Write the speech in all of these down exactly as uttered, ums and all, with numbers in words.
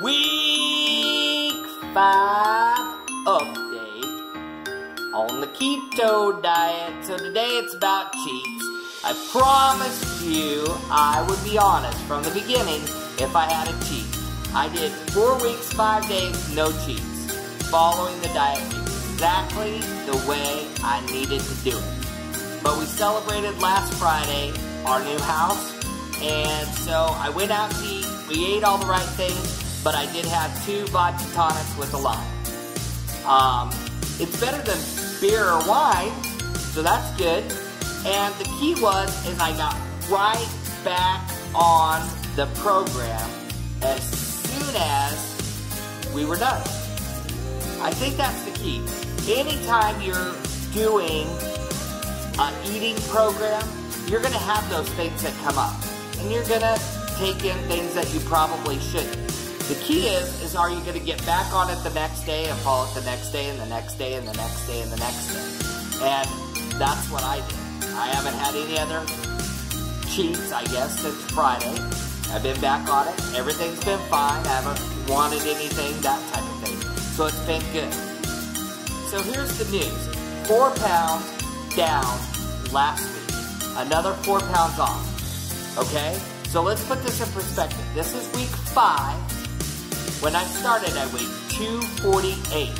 Week five update on the keto diet. So today it's about cheats. I promised you I would be honest from the beginning if I had a cheat. I did four weeks, five days, no cheats, following the diet exactly the way I needed to do it. But we celebrated last Friday our new house, and so I went out to eat. We ate all the right things, but I did have two vodka tonics with a lime. Um, it's better than beer or wine, so that's good. And the key was, is I got right back on the program as soon as we were done. I think that's the key. Anytime you're doing an eating program, you're going to have those things that come up. And you're going to take in things that you probably shouldn't. The key is, is are you going to get back on it the next day and follow it the next day and the next day and the next day and the next day. And that's what I did. I haven't had any other cheats, I guess, since Friday. I've been back on it. Everything's been fine. I haven't wanted anything, that type of thing. So it's been good. So here's the news. Four pounds down last week. Another four pounds off. Okay? So let's put this in perspective. This is week five. When I started, I weighed two forty-eight.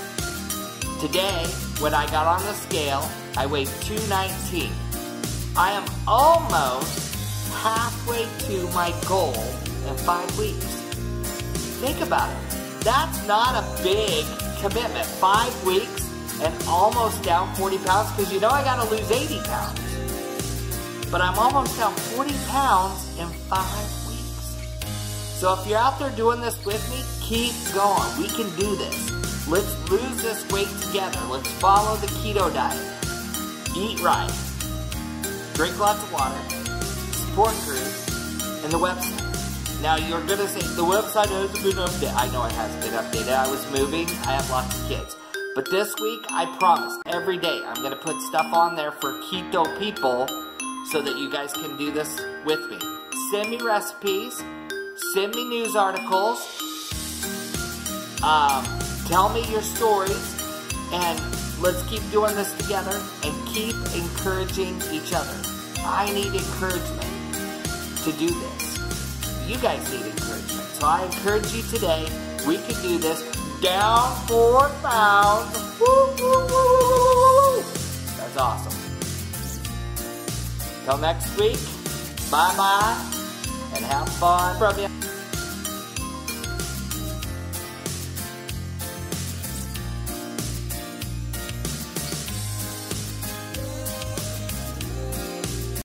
Today, when I got on the scale, I weighed two nineteen. I am almost halfway to my goal in five weeks. Think about it. That's not a big commitment. Five weeks and almost down forty pounds, because you know I gotta lose eighty pounds. But I'm almost down forty pounds in five weeks. So if you're out there doing this with me, keep going. We can do this. Let's lose this weight together. Let's follow the keto diet. Eat right. Drink lots of water. Support groups. And the website. Now you're going to say, the website hasn't been updated. I know it hasn't been updated. I was moving. I have lots of kids. But this week, I promise, every day I'm going to put stuff on there for keto people so that you guys can do this with me. Send me recipes. Send me news articles. Um, tell me your stories. And let's keep doing this together and keep encouraging each other. I need encouragement to do this. You guys need encouragement. So I encourage you today. We can do this. Down four pounds. Woo, woo, woo, woo, woo. That's awesome. Till next week, bye-bye, and have fun. From you.